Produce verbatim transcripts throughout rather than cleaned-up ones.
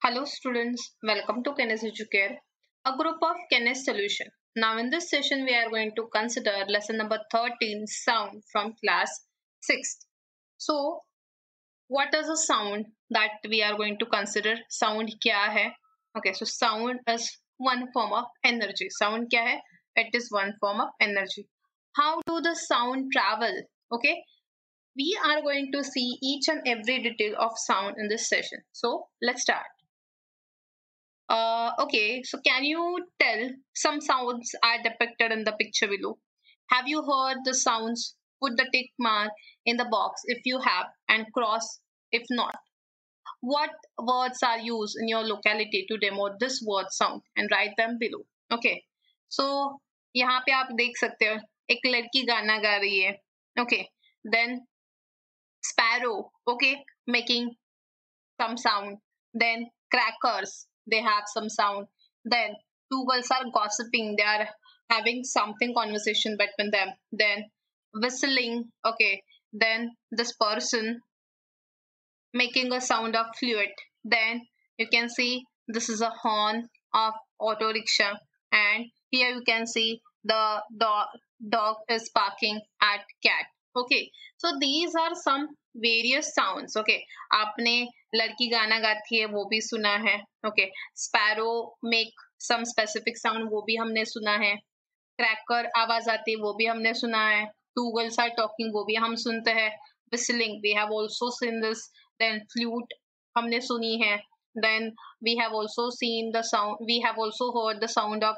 Hello students, welcome to Kenes Educare, a group of Kenes Solution. Now in this session we are going to consider lesson number thirteen, sound from class sixth. So what is a sound that we are going to consider? Sound kya hai? Okay, so sound is one form of energy. Sound kya hai? It is one form of energy. How do the sound travel? Okay, we are going to see each and every detail of sound in this session. So let's start. Uh, okay, so can you tell some sounds are depicted in the picture below? Have you heard the sounds? Put the tick mark in the box if you have and cross if not. What words are used in your locality to denote this word sound and write them below. Okay, so यहाँ पे आप देख सकते हो एक लड़की गाना गा रही है. Okay, then sparrow, okay, making some sound. Then crackers, they have some sound. Then two girls are gossiping, they are having something conversation between them. Then whistling, okay. Then this person making a sound of flute. Then you can see this is a horn of auto rickshaw, and here you can see the dog dog is barking at cat. Okay, so these are some various sounds. Okay, आपने लड़की गाना गाती है वो भी सुना है. Okay, sparrow make some specific sound वो भी हमने सुना है. क्रैकर आवाज आती है वो भी हमने सुना है. Two girls are talking वो भी हम सुनते हैं. Whistling we have also seen this. Then flute हमने सुनी है. Then we have also seen the sound, we have also heard the sound of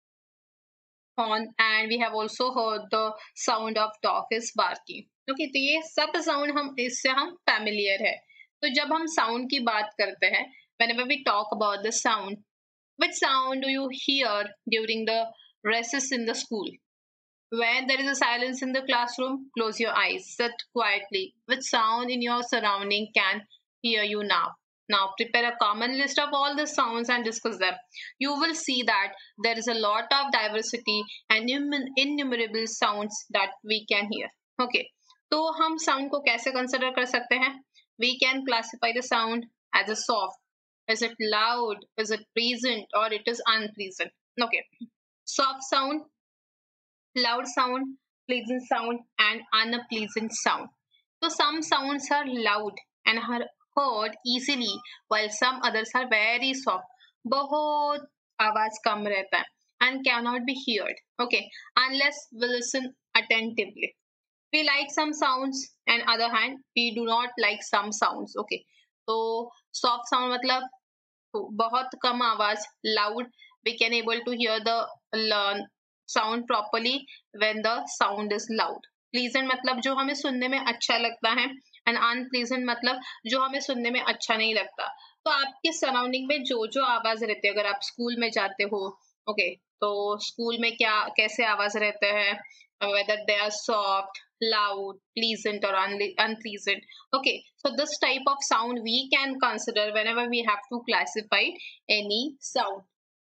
horn, and we have also heard the sound of dog is barking. Okay, तो ये सब sound हम इससे हम familiar है. तो जब हम sound की बात करते हैं, whenever we talk about the sound, which sound do you hear during the recess in the school? When there is a silence in the classroom, close your eyes, sit quietly. Which sound in your surrounding can hear you now? Now prepare a common list of all the sounds and discuss them. You will see that there is a lot of diversity and innumerable sounds that we can hear. Okay, तो हम sound को कैसे consider कर सकते हैं? We can classify the sound as a soft. Is it loud? Is it pleasant? Or it is unpleasant? Okay, soft sound, loud sound, pleasant sound, and unpleasant sound. So some sounds are loud and are heard easily, while some others are very soft. बहुत आवाज कम रहता है and cannot be heard. Okay, unless we listen attentively. We like some sounds, and other hand we do not like some sounds. Okay, so soft sound मतलब बहुत कम आवाज, loud we can able to hear the learn sound properly when the sound is loud. Pleasant मतलब जो हमें सुनने में अच्छा लगता है, and unpleasant मतलब जो हमें सुनने में अच्छा नहीं लगता. तो आपके सराउंडिंग में जो जो आवाज रहती है, अगर आप स्कूल में जाते हो, ओके okay, तो स्कूल में क्या कैसे आवाज रहते हैं, whether they are soft, loud, pleasant or un- unpleasant. Okay, so this type of sound we can consider whenever we have to classify any sound.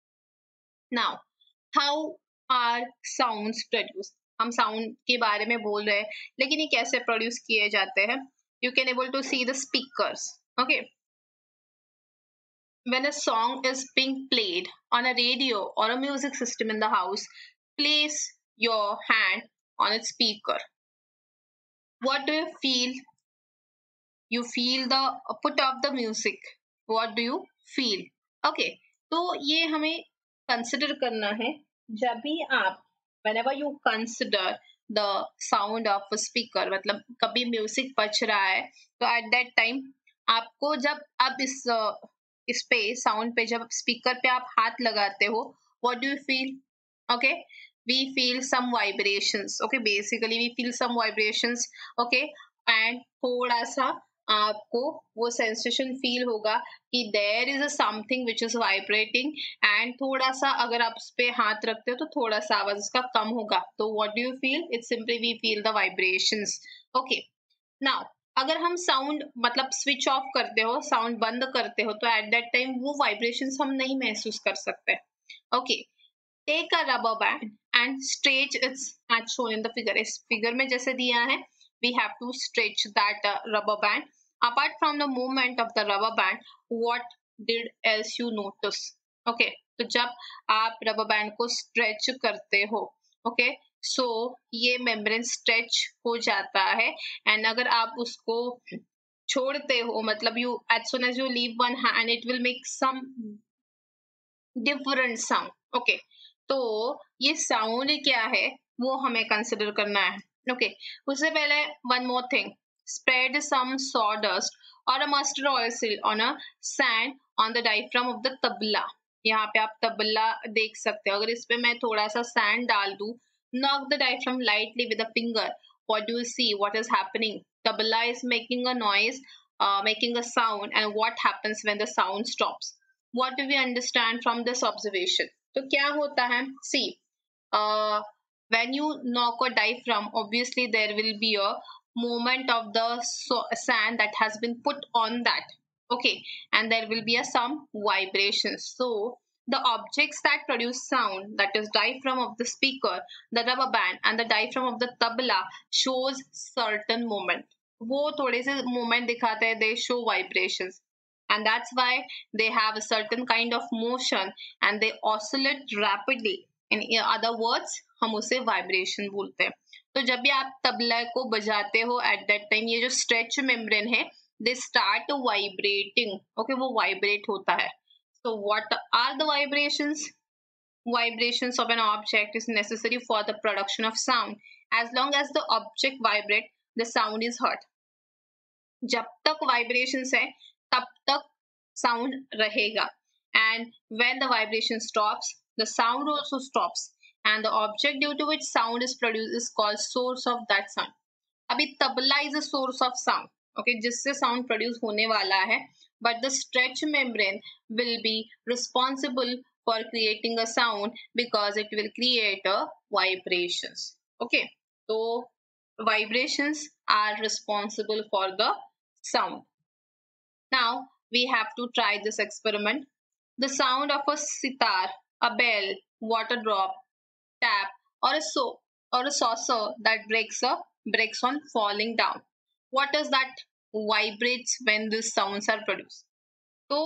Now, how are sounds produced? हम sound के बारे में बोल रहे हैं, लेकिन ये कैसे produce किए जाते हैं? You can able to see the speakers. Okay, when a song is being played on a radio or a music system in the house, place your hand on its speaker. What do you feel? You feel the put of the music. What do you feel? Okay, तो ये हमें consider करना है जब भी आप whenever you consider the sound of a speaker, मतलब कभी म्यूजिक बज रहा है तो at that time आपको जब आप इस इस पे साउंड पे जब स्पीकर पे आप हाथ लगाते हो, what do you feel? Okay, we feel some vibrations. Okay, basically we feel some vibrations. Okay, and थोड़ा सा आपको वो सेंसेशन फील होगा कि there is a something which is vibrating, and थोड़ा सा अगर आप उस पे हाथ रखते हो तो थोड़ा सा आवाज उसका कम होगा. तो what do you feel? It's simply we feel the vibrations. Okay, now अगर हम साउंड मतलब स्विच ऑफ करते हो, साउंड बंद करते हो, तो एट दैट टाइम वो वाइब्रेशंस हम नहीं महसूस कर सकते. Okay, take a rubber band and stretch its as shown in the figure. इस फिगर में जैसे दिया है, we have to stretch that uh, rubber band. Apart from the movement of the rubber band, what did else you notice. Okay, तो जब आप rubber band को stretch करते हो, ओके, सो ये मेम्ब्रेन स्ट्रेच हो जाता है, एंड अगर आप उसको छोड़ते हो, मतलब you as soon as you leave one hand it will make some different sound. Okay, तो ये साउंड क्या है वो हमें कंसिडर करना है. Okay okay. उससे पहले one more thing, spread some sawdust or a mustard oil on a sand on the diaphragm of the tabla. यहाँ पे आप तबला देख सकते हो, अगर इस पे मैं थोड़ा सा सैंड डाल दूं, knock the diaphragm lightly with a finger. What do you see? What is happening? Tabla is making a noise, uh, making a sound, and what happens when the sound stops? What do we understand from this observation? तो क्या होता है? See, uh, when you knock a diaphragm, obviously there will be a movement of the so sand that has been put on that. Okay, and there will be a some vibrations. So the objects that produce sound, that is diaphragm of the speaker, the rubber band, and the diaphragm of the tabla, shows certain movement. वो थोड़े से movement दिखाते हैं, they show vibrations, and that's why they have a certain kind of motion and they oscillate rapidly. In other words, हम उसे vibration बोलते हैं. तो जब भी आप तबला को बजाते हो at that time, ये जो stretch membrane है, they start vibrating. Okay, वो vibrate होता है. So what are the vibrations? Vibrations of an object is necessary for the production of sound. As long as the object vibrate, the sound is heard. जब तक vibrations है, तब तक sound रहेगा. And when the vibration stops, the sound also stops. And the object due to which sound is produced is called source of that sound. अभी tabla is a source of sound. Okay, जिससे sound produce होने वाला है. But the stretch membrane will be responsible for creating a sound because it will create a vibrations. Okay, so vibrations are responsible for the sound. Now we have to try this experiment. The sound of a sitar, a bell, water drop, tap, or a so or a saucer that breaks a breaks on falling down. What is that vibrates when these sounds are produced? तो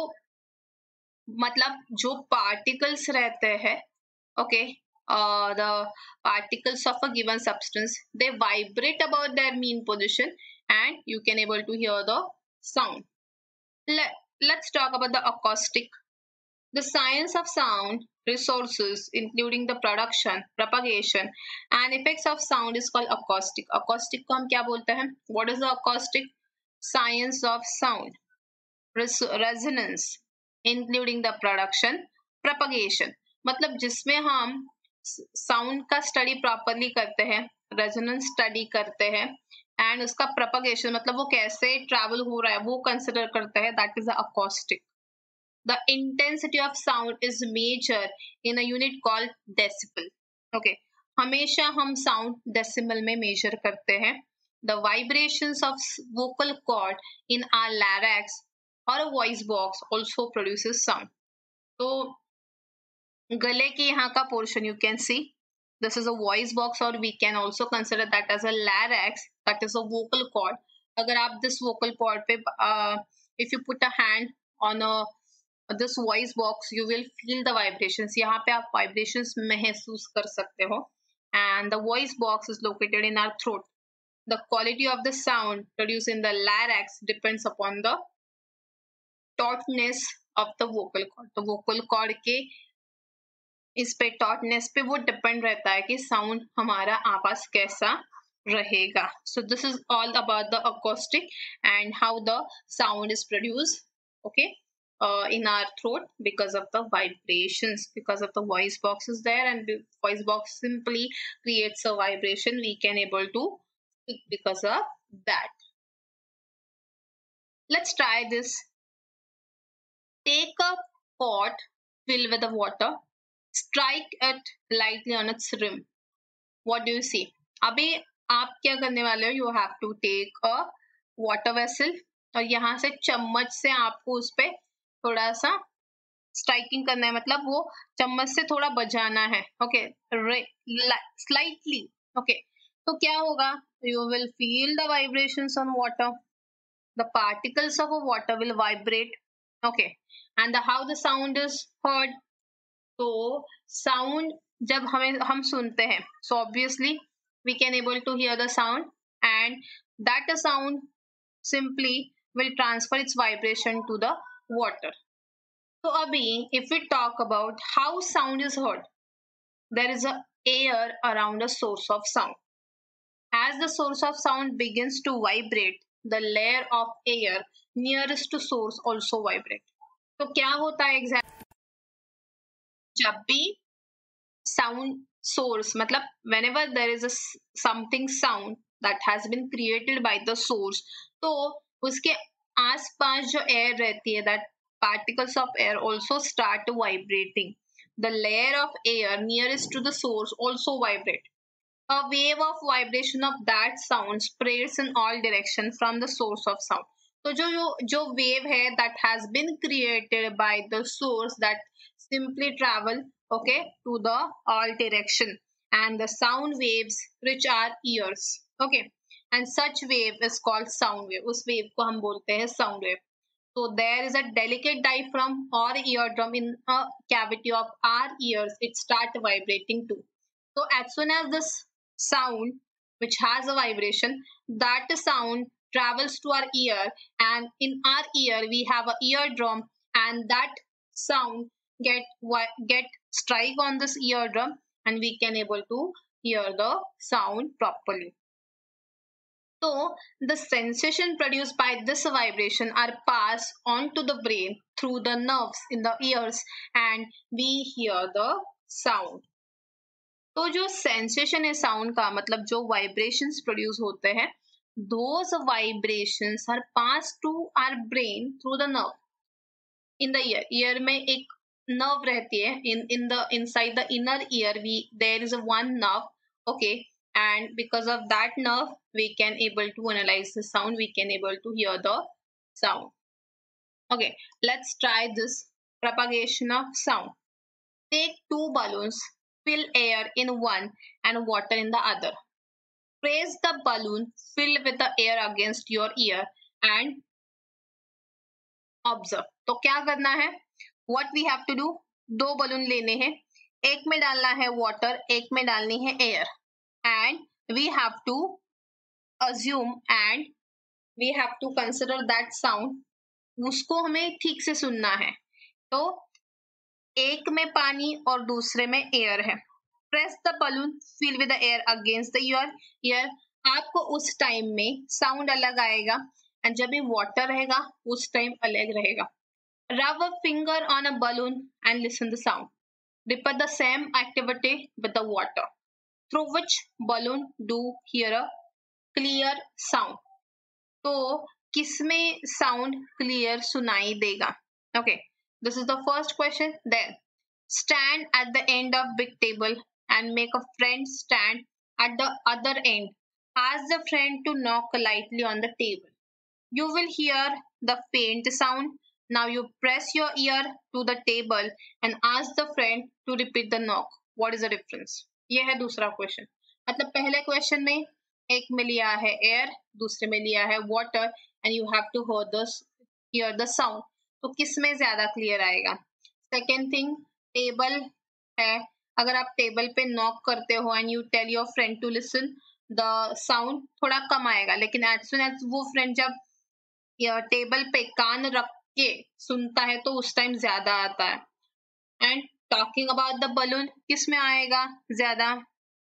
मतलब जो particles रहते हैं, okay, uh, the particles of a given substance, they vibrate about their mean position and you can able to hear the sound. Let, let's talk about the acoustic. The science of sound resources, including the production, propagation, and effects of sound, is called acoustic. Acoustic को हम क्या बोलते हैं? What is the acoustic? Science of sound, Res resonance, including the production, propagation. मतलब जिसमें हम sound का study properly करते हैं, resonance study करते हैं, and उसका propagation मतलब वो कैसे travel हो रहा है वो consider करते हैं. That is the acoustic. The intensity of sound is measured in a unit called decibel. Okay, हमेशा हम sound decimal में measure करते हैं. The vibrations of vocal cord in our larynx or a voice box also produces sound. तो गले के यहाँ का portion you can see. This is a voice box, or we can also consider that as a larynx, that is a vocal cord. अगर आप this vocal cord पे uh, if you put a hand on a this voice box, you will feel the vibrations. यहाँ पे आप vibrations महसूस कर सकते हो. And the voice box is located in our throat. The quality of the sound produced in the larynx depends upon the tautness of the vocal cord. तो vocal cord के इस पे tautness पे वो depend रहता है कि sound हमारा आवाज कैसा रहेगा. So this is all about the acoustic and how the sound is produced. Okay. Uh, in our throat because of the vibrations, because of the voice box is there, and the voice box simply creates a vibration. We can able to speak because of that. Let's try this. Take a pot filled with the water, strike it lightly on its rim. What do you see? अभी आप क्या करने वाले हो? You have to take a water vessel और यहाँ से चम्मच से आपको उस पे थोड़ा सा स्ट्राइकिंग करना है, मतलब वो चम्मच से थोड़ा बजाना है. Okay, slightly. ओके, तो क्या होगा? You will feel the vibrations on water. The particles of water will vibrate Okay, and the, how the sound is heard? तो sound जब हमें हम सुनते हैं, so obviously we can able to hear the sound, and that sound simply will transfer its vibration to the water. So abhi if we talk about how sound is heard, there is a air around a source of sound. As the source of sound begins to vibrate, the layer of air nearest to source also vibrate. तो क्या होता है exactly? जब भी sound source, मतलब whenever there is a something sound that has been created by the source, तो उसके आसपास जो air रहती है, that particles of air also start vibrating. The layer of air nearest to the source also vibrate. A wave of vibration of that sound spreads in all directions from the source of sound. तो जो जो जो wave है that has been created by the source, that simply travel okay to the all direction, and the sound waves reach our ears. Okay, and such wave is called sound wave. उस wave को हम बोलते हैं sound wave. So there is a delicate diaphragm or eardrum in a cavity of our ears. It start vibrating too. So as soon as this sound which has a vibration, that sound travels to our ear, and in our ear we have a eardrum, and that sound get get strike on this eardrum, and we can able to hear the sound properly. So the sensation produced by this vibration are passed on to the brain through the nerves in the ears, and we hear the sound. तो जो sensation है sound का, मतलब जो vibrations produce होते हैं, those vibrations are passed to our brain through the nerve in the ear. Ear में एक nerve रहती है, in in the inside the inner ear we there is a one nerve. Okay, and because of that nerve we can able to analyze the sound, we can able to hear the sound. Okay, let's try this propagation of sound. Take two balloons, fill air in one and water in the other. Press the balloon filled with the air against your ear and observe. तो क्या करना है? What we have to do? दो balloon लेने हैं, एक में डालना है water, एक में डालनी है air, and we have to assume and we have to consider that sound. उसको हमें ठीक से सुनना है. तो एक में पानी और दूसरे में एयर है. Press the balloon fill with the air against the your ear. आपको उस टाइम में साउंड अलग आएगा, एंड जब भी वाटर रहेगा उस टाइम अलग रहेगा. Rub a finger on a balloon and listen the sound. Repeat the same activity with the water. Through which balloon do hear a clear sound. तो किसमें साउंड क्लियर सुनाई देगा? Okay, this is the first question. Then stand at the end of big table and make a friend stand at the other end. Ask the friend to knock lightly on the table. You will hear the faint sound. Now you press your ear to the table and ask the friend to repeat the knock. What is the difference? ये है दूसरा question. मतलब पहले question में एक में लिया है एयर, दूसरे में लिया है water, and you have to hear the hear the sound. तो किस में ज्यादा क्लियर आएगा? सेकेंड थिंग, टेबल है. अगर आप टेबल पे नॉक करते हो and you tell your friend to listen, the sound थोड़ा कम आएगा, लेकिन एज सुन एज वो फ्रेंड जब टेबल पे कान रख के सुनता है तो उस टाइम ज्यादा आता है. And talking about the balloon, किस में आएगा ज्यादा?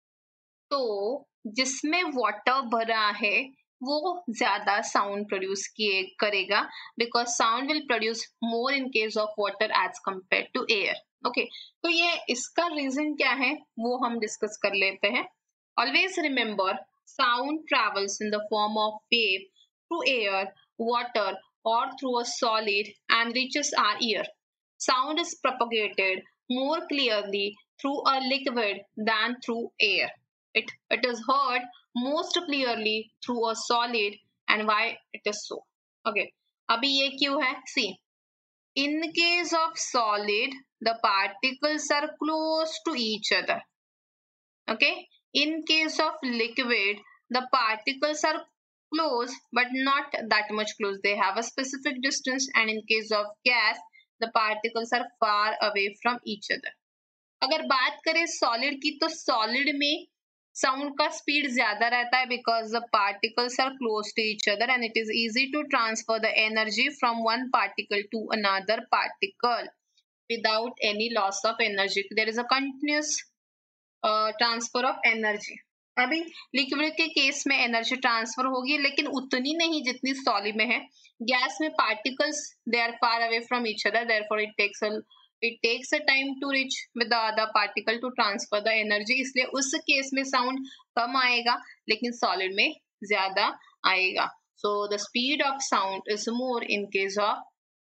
तो जिसमें वाटर भरा है वो ज्यादा साउंड प्रोड्यूस किए करेगा, because sound will produce more in case of water as compare to air. Okay, तो ये इसका रीजन क्या है वो हम डिस्कस कर लेते हैं. Always remember, sound travels in the form of wave through air, water और through a solid and reaches our ear. Sound is propagated more clearly through a liquid than through air. It, it is heard most clearly through a solid, and why it is so? Okay, अभी ये क्यों है? See, in case of solid, the particles are close to each other. Okay, in case of liquid, the particles are close but not that much close. They have a specific distance, and in case of gas, the particles are far away from each other. अगर बात करें solid की, तो solid में sound का speed ज्यादा रहता है because the particles are close to each other and it is easy to transfer the energy from one particle to another particle without any loss of energy. There is a continuous uh, transfer of energy. अभी liquid के case में energy transfer होगी, लेकिन उतनी नहीं जितनी solid में है. गैस में particles they are far away from each other, therefore it takes a it takes a time to reach with the other particle to transfer the energy. इसलिए उस केस में साउंड कम आएगा, लेकिन सॉलिड में ज्यादा आएगा. So the speed of sound is more in case of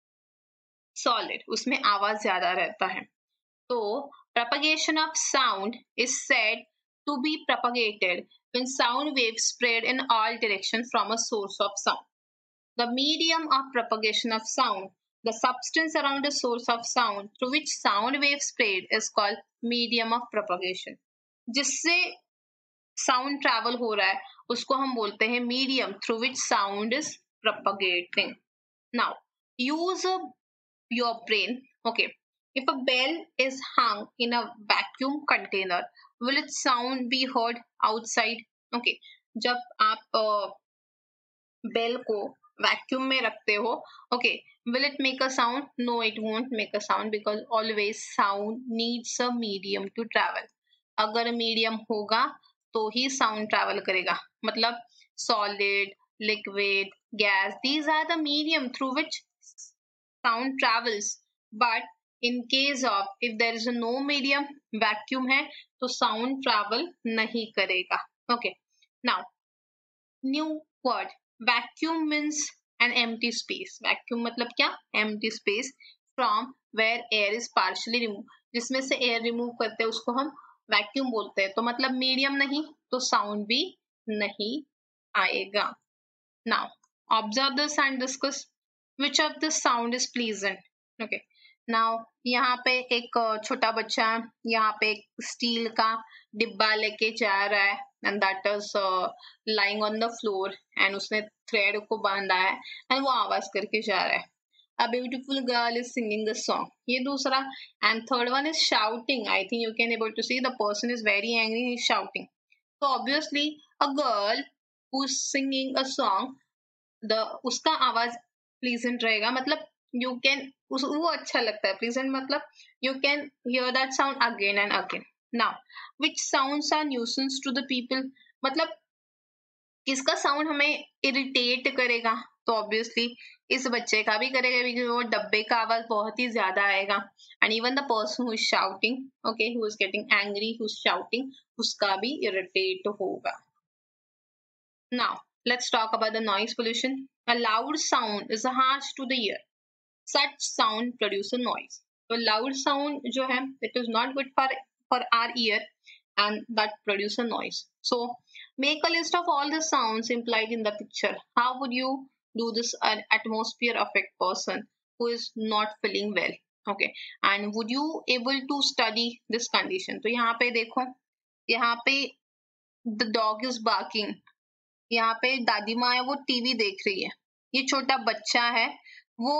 solid. उसमें आवाज ज्यादा रहता है. तो propagation of sound is said to be propagated when sound waves spread in all directions from a source of sound. The medium of propagation of sound, the substance around the source of sound through which sound waves spread, is called medium of propagation. जिससे sound travel हो रहा है उसको हम बोलते हैं medium through which sound is propagating. Now, use your brain. Okay, if a bell is hung in a vacuum container, will its sound be heard outside? Okay, जब आप uh, बेल को वैक्यूम में रखते हो, okay, will it make a sound? No, it won't make a sound because always sound needs a medium to travel. अगर medium होगा तो ही साउंड ट्रैवल करेगा. मतलब solid, liquid, gas, these are the medium through which sound travels. But in case of if there is no medium, vacuum है, तो sound travel नहीं करेगा. Okay, now new word. Vacuum means an empty space. Vacuum मतलब क्या? Empty space from where air is partially removed. जिसमें से air remove करते हैं उसको हम vacuum बोलते हैं. तो मतलब medium नहीं तो sound भी नहीं आएगा. Now observe this and discuss which of the sound is pleasant. Okay. Now यहाँ पे एक छोटा बच्चा यहाँ पे एक स्टील का डिब्बा लेके जा रहा है and that is uh, lying on the floor and उसने थ्रेड को बांधा है and वो आवाज करके जा रहा है. A beautiful girl is singing the song. ये दूसरा. And third one is shouting. I think you can able to see the person is very angry, he is shouting. So obviously a girl who's singing a song, the उसका आवाज pleasant रहेगा. मतलब you can उस वो अच्छा लगता है. pleasant मतलब you can hear that sound again and again. Now, which sounds are nuisance to the people? मतलब किसका साउंड हमें इरिटेट करेगा? तो ऑब्वियसली इस बच्चे का भी करेगा क्योंकि वो डब्बे का आवाज बहुत ही ज्यादा आएगा. And even the person who is shouting, okay, who is getting angry, who is shouting, उसका भी इरिटेट होगा. Now let's talk about the noise pollution. A loud sound is harsh to the ear. Such sound produce a noise. तो loud sound जो है it is not good for for our ear and that produce a noise. So make a list of all the sounds implied in the picture. How would you do this? An atmosphere affect person who is not feeling well. Okay, and would you able to study this condition? तो यहाँ पे देखो, यहाँ पे the dog is barking. यहाँ पे दादी माँ है वो टीवी देख रही है. ये छोटा बच्चा है वो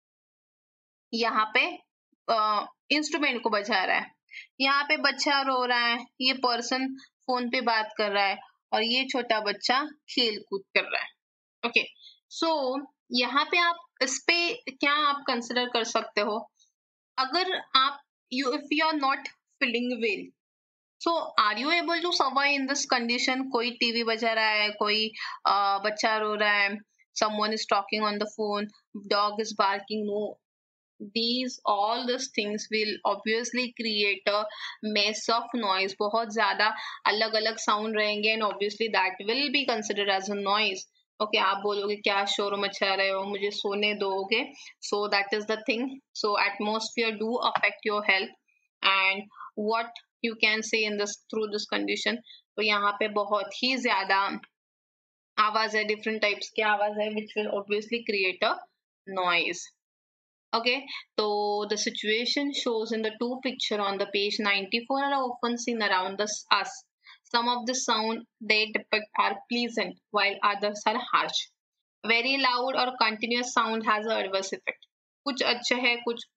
यहाँ पे इंस्ट्रूमेंट को बजा रहा है. यहाँ पे बच्चा रो रहा है, ये पर्सन फोन पे बात कर रहा है और ये छोटा बच्चा खेल कूद कर रहा है. ओके, सो यहाँ पे आप इस पे क्या आप कंसिडर कर सकते हो? अगर आप you if you are not feeling well, so are you able to survive in this condition? कोई टीवी बजा रहा है, कोई uh, बच्चा रो रहा है, someone is talking on the phone, dog is barking. No, these all these things will obviously create a mess of noise. बहुत ज्यादा अलग अलग साउंड रहेंगे and obviously that will be considered as a noise. Okay, आप बोलोगे क्या शोर मचा रहे हो, मुझे सोने दो. Okay, so that is the thing. So atmosphere do affect your health and what you can say in this through this condition. तो यहाँ पे बहुत ही ज्यादा आवाज है, different types की आवाज है which will obviously create a noise. Okay, so the situation shows in the two picture on the page ninety-four are often seen around the, us. Some of the sound they depict are pleasant while others are harsh. Very loud or continuous sound has a adverse effect. कुछ अच्छे है, कुछ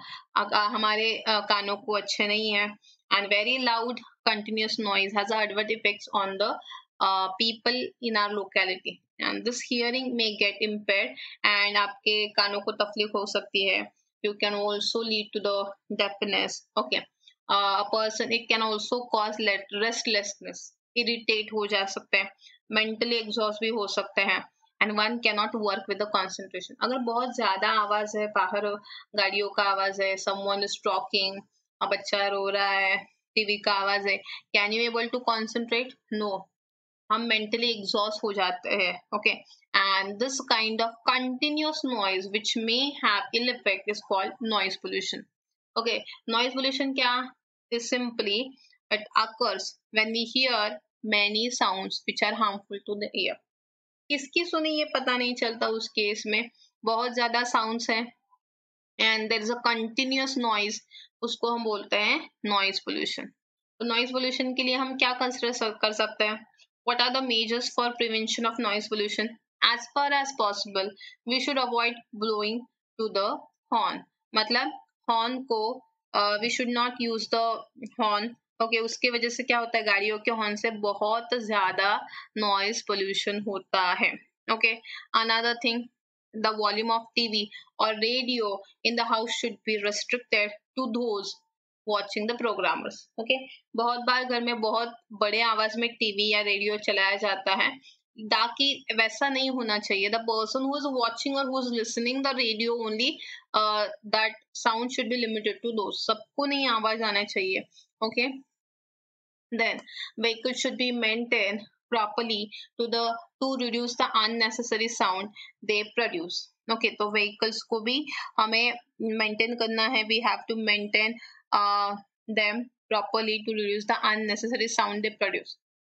हमारे कानों को अच्छे नहीं है. And very loud continuous noise has adverse effects on the uh, people in our locality. And this hearing may get impaired and आपके कानों को तकलीफ हो सकती है. You can also lead to the deafness. Okay. Uh, a person, it can also cause restlessness, irritate हो जा सकते हैं, mentally exhaust भी हो सकते हैं, and one cannot work with the concentration. अगर बहुत ज्यादा आवाज है, बाहर गाड़ियों का आवाज है, someone is talking, बच्चा रो रहा है, टीवी का आवाज है, can you able to concentrate? No. हम mentally exhaust हो जाते हैं. Okay. And this kind of continuous noise which may have ill effect is called noise pollution. Okay. Noise pollution क्या is simply it occurs when we hear many sounds which are harmful to the ear. किसकी सुनी ये पता नहीं चलता. उस case में बहुत ज्यादा साउंड्स हैं and there is a continuous noise, उसको हम बोलते हैं noise pollution. तो noise pollution के लिए हम क्या कंसिडर कर सकते हैं? What are the measures for prevention of noise pollution? As far as possible, we should avoid blowing to the horn. मतलब horn को uh, we should not use the horn. Okay, उसके वजह से क्या होता है, गाड़ियों के हॉर्न से बहुत ज्यादा नॉइज पोल्यूशन होता है. Okay, another thing, the volume of T V or radio in the house should be restricted to those watching the programmers. Okay, बहुत बार घर में बहुत बड़े आवाज में टीवी या रेडियो चलाया जाता है, ताकि वैसा नहीं होना चाहिए. The person who is watching or who is listening the radio only, uh, that sound should be limited to those. सबको नहीं आवाज आना चाहिए. Okay. Then vehicles should be maintained properly to the to reduce the unnecessary sound they produce. Okay, तो vehicles को भी हमें maintain करना है. We have to maintain uh, them properly to reduce the unnecessary sound they produce.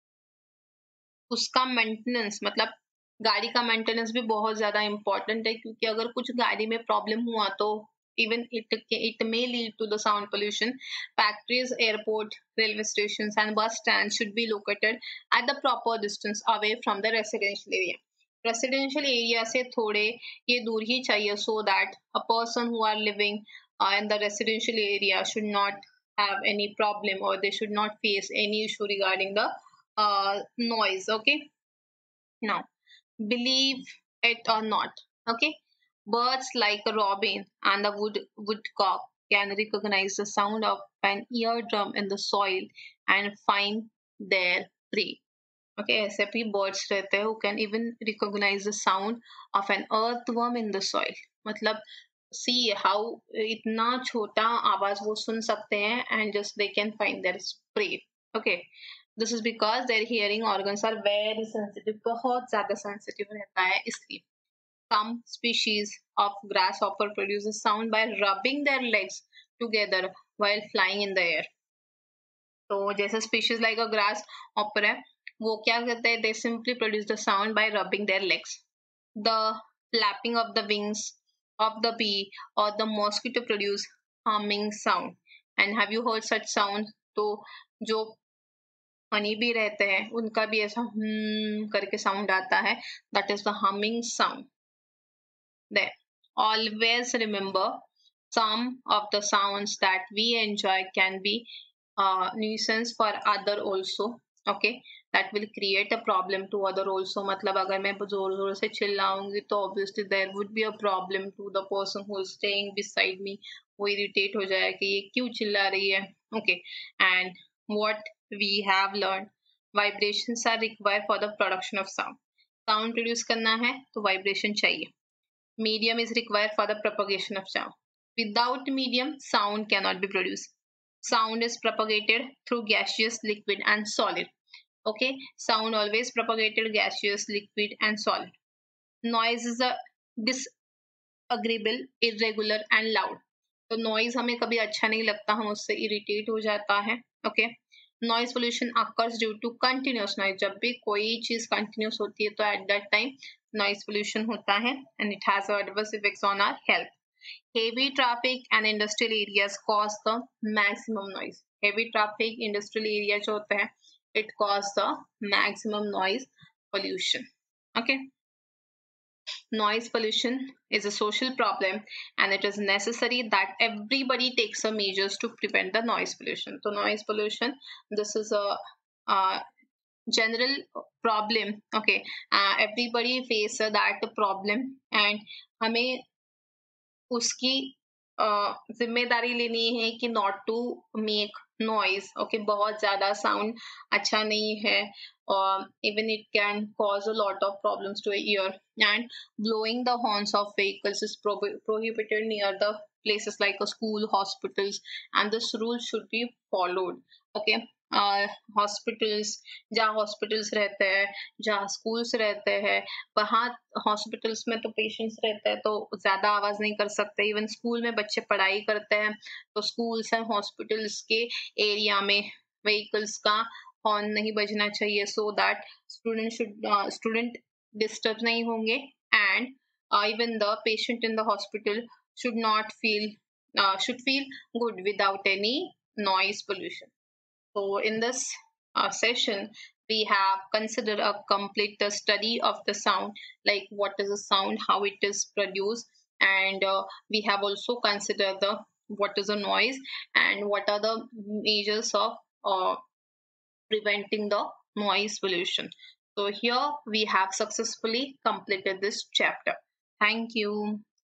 उसका maintenance मतलब गाड़ी का maintenance भी बहुत ज़्यादा important है, क्योंकि अगर कुछ गाड़ी में problem हुआ तो even it it may lead to the sound pollution. Factories, airport, railway stations and bus stands should be located at the proper distance away from the residential area. Residential area से थोड़े ये दूर ही चाहिए, so that a person who are living uh, in the residential area should not have any problem or they should not face any issue regarding the uh, noise. Okay. Now, believe it or not, okay, birds like a robin and the wood woodcock can recognize the sound of an eardrum in the soil and find their prey. Okay, ऐसे भी birds रहते हैं who can even recognize the sound of an earthworm in the soil. मतलब see how इतना छोटा आवाज वो सुन सकते हैं and just they can find their prey. Okay. This is because their hearing organs are very sensitive. बहुत ज़्यादा sensitive रहता है इसलिए. Some species of grasshopper produce a sound by rubbing their legs together while flying in the air. तो जैसे species like a grasshopper है, वो क्या करते हैं? They simply produce the sound by rubbing their legs. The flapping of the wings of the bee or the mosquito produce humming sound. And have you heard such sound? तो जो हनी भी रहते हैं उनका भी ऐसा हम्म करके साउंड आता है, that is the humming sound. Then always remember, some of the sounds that we enjoy can be uh, nuisance for other also. Okay, that will create a problem to other also. मतलब अगर मैं जोर जोर से चिल्लाऊंगी तो obviously there would be a problem to the person who is staying beside me. वो irritate हो जाएगा कि ये क्यों चिल्ला रही है. Okay, and what we have learned, vibrations are required for the production of sound. Sound produce करना है तो vibration चाहिए. Medium is required for the propagation of sound. Without medium, sound cannot be produced. Sound is propagated through gaseous, liquid and solid. Okay, sound always propagated gaseous, liquid and solid. Noise is a disagreeable, irregular and loud. तो noise हमें कभी अच्छा नहीं लगता, हम उससे irritate हो जाता है. Okay. Noise pollution occurs due to continuous noise. जब भी कोई चीज continuous होती है तो at that time noise pollution होता है and it has adverse effects on our health. Heavy traffic and industrial areas cause the maximum noise. Heavy traffic, industrial area जो होता है it causes the maximum noise pollution. Okay. Noise pollution is a social problem and it is necessary that everybody takes some measures to prevent the noise pollution. So noise pollution, this is a uh, general problem. Okay, uh, everybody face uh, that problem and हमें उसकी जिम्मेदारी लेनी है कि not to make noise. Okay, बहुत ज्यादा sound अच्छा नहीं है और even it can cause a lot of problems to ear. And blowing the horns of vehicles is prohi- prohibited near the places like a school, hospitals, and this rule should be followed. Okay, hospitals जहाँ hospitals रहते हैं, जहाँ schools रहते हैं, वहाँ hospitals में तो patients रहते हैं तो ज्यादा आवाज नहीं कर सकते. इवन स्कूल में बच्चे पढ़ाई करते हैं तो स्कूल्स एंड हॉस्पिटल्स के एरिया में व्हीकल्स का हॉर्न नहीं बजना चाहिए, so that student should student disturb नहीं होंगे and even the patient in the hospital should not feel uh, should feel good without any noise pollution. So in this uh, session, we have considered a complete uh, study of the sound, like what is a sound, how it is produced, and uh, we have also considered the what is a noise and what are the measures of uh, preventing the noise pollution. So here we have successfully completed this chapter. Thank you.